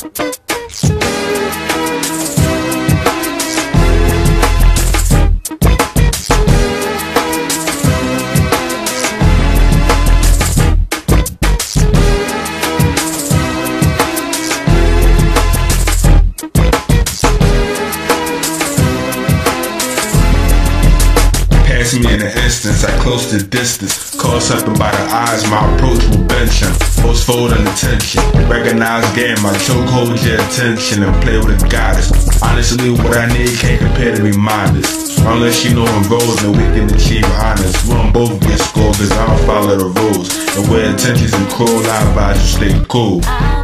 Pass me in an instance, I close the distance. Call something by the eyes, my approach will bench him. Post fold on attention, recognize game, my choke hold your attention and play with a goddess. Honestly, what I need can't compare to be modest. Unless you know I'm roles and we can achieve honest. We don't both get scored cause I don't follow the rules. And where intentions and cruel, I advise you stay cool.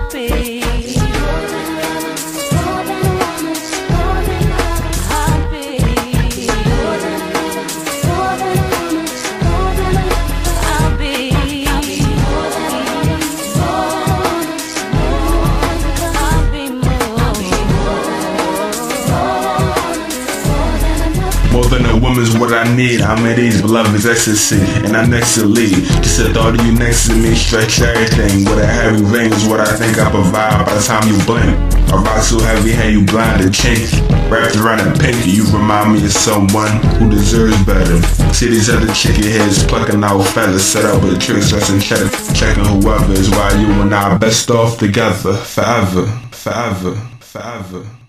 More than a woman's what I need. I'm at ease, beloved's ecstasy, and I next to lead. Just the thought of you next to me, stretch everything. With a heavy ring is what I think I provide by the time you blink. A rock so heavy, hey, you blind and chink. Wrapped around in pink, you remind me of someone who deserves better. See these other chicken heads plucking out feathers, set up with tricks, us and checking whoever is while you and I best off together, forever, forever, forever.